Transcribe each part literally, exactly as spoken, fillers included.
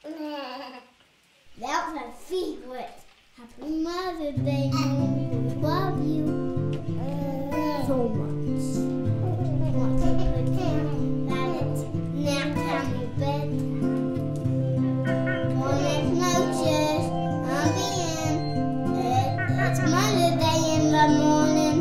That was my favorite. Happy Mother's Day, Mommy. We love you so much. Want to pretend that it's nap time or bedtime. Buenas noches. I'm being. It, it's Mother's Day in the morning.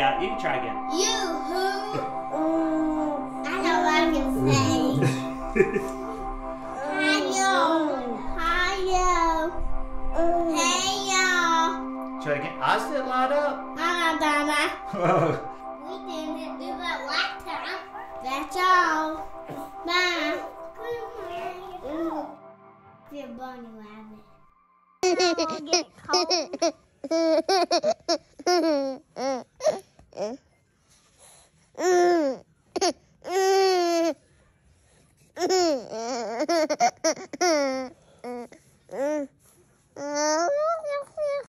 out. You can try again. Yoo-hoo. I know what I can say. Hi-yo. Hi-yo. Hey, y'all. Try again. I said light up. Ha-da-da-da. We didn't do that last time. That's all. Bye. You're a bunny rabbit. Oh, get cold.